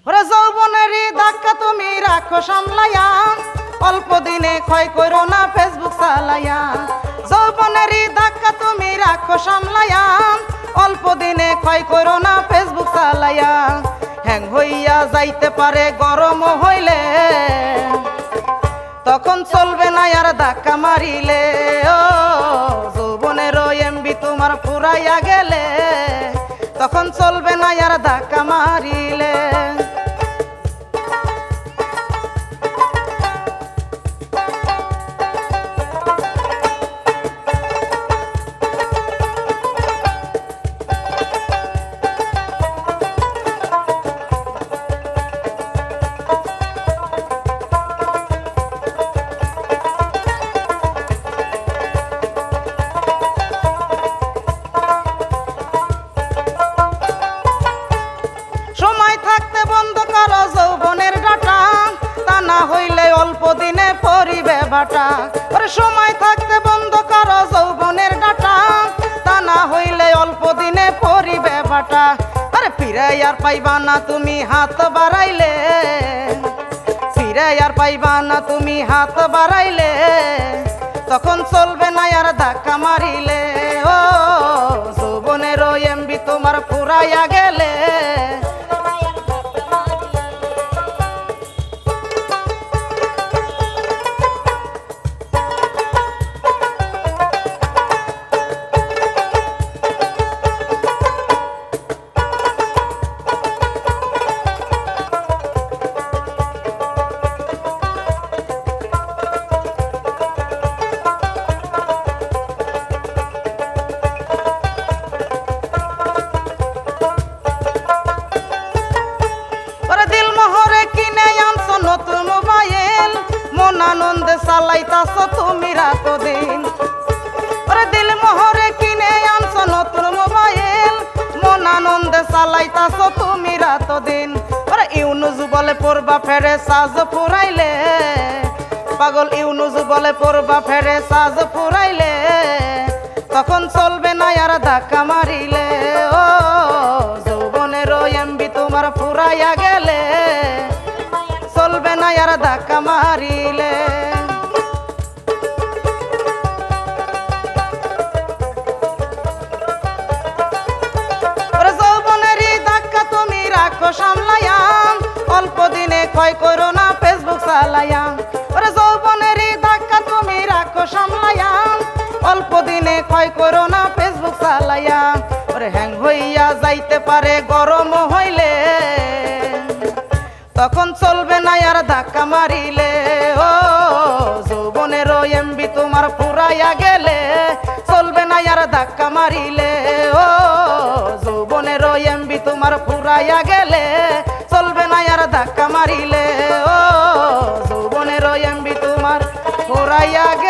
ওরে যৌবনেরই ধাক্কা তুমি রাখো সামলাইয়া, অল্প দিনে ক্ষয় করো না ফেসবুক চালাইয়া। যৌবনেরই ধাক্কা তুমি রাখো সামলাইয়া, অল্প দিনে ক্ষয় করো না ফেসবুক চালাইয়া। হ্যাং হইয়া যাইতে পারে গরম হইলে, তখন চলবে না আর ধাক্কা মারিলে। ও যৌবনের এমবি তোমার ফুরাইয়া গেলে, তখন চলবে না আর ধাক্কা মারিলে। সময় থাকতে বন্ধ করো যৌবনের ডাটা, তা না হইলে অল্প দিনে পরিবে বাটা। ওরে সময় থাকতে বন্ধ করো যৌবনের ডাটা, তা না হইলে অল্প দিনে পরিবে বাটা। আরে ফিরে আর পাইবা না তুমি হাত বাড়াইলে, ফিরে আর পাইবা না তুমি হাত বাড়াইলে, তখন চলবে না আর ধাক্কা মারিলে। ও যৌবনের এমবি তোমার ফুরাইয়া গেলে, নতুন মোবাইল মন আনন্দে চালাইতাছ তুমি রাত দিন। ওরে দিল মোহরে কিনে আনছ নতুন মোবাইল, মন আনন্দে চালাইতাছ তুমি রাত দিন। ওরে ইউনুজ বলে পড়বা ফেরে সাজ ফুরাইলে, পাগল ইউনুজ বলে পড়বা ফেরে সাজ ফুরাইলে, তখন চলবে না আর ধাক্কা মারিলে। ও যৌবনের এমবি তোমার ফুরাইয়া গেলে, চলবে না আর ধাক্কা মারিলে। ওরে যৌবনেরই ধাক্কা তুমি রাখো সামলাইয়া, অল্প দিনে ক্ষয় করো না ফেসবুক চালাইয়া। ওরে যৌবনেরই ধাক্কা তুমি রাখো সামলাইয়া, অল্প দিনে ক্ষয় করো না ফেসবুক চালাইয়া। ওরে হ্যাং হইয়া যাইতে পারে গরম হইলে, তখন চলবে না আর ধাক্কা মারিলে। ও যৌবনের এমবি তোমার ফুরাইয়া গেলে, চলবে না আর ধাক্কা মারিলে। ও যৌবনের এমবি তোমার ফুরাইয়া গেলে, চলবে না আর ধাক্কা মারিলে। ও যৌবনের এমবি তোমার ফুরাইয়া গেলে।